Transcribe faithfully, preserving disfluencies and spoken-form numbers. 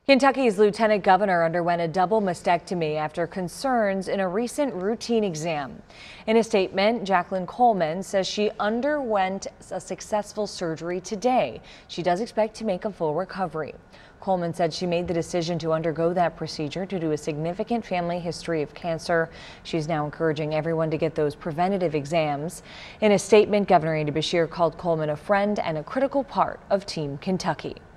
Kentucky's lieutenant governor underwent a double mastectomy after concerns in a recent routine exam. In a statement, Jacqueline Coleman says she underwent a successful surgery today. She does expect to make a full recovery. Coleman said she made the decision to undergo that procedure due to a significant family history of cancer. She's now encouraging everyone to get those preventative exams. In a statement, Governor Andy Beshear called Coleman a friend and a critical part of Team Kentucky.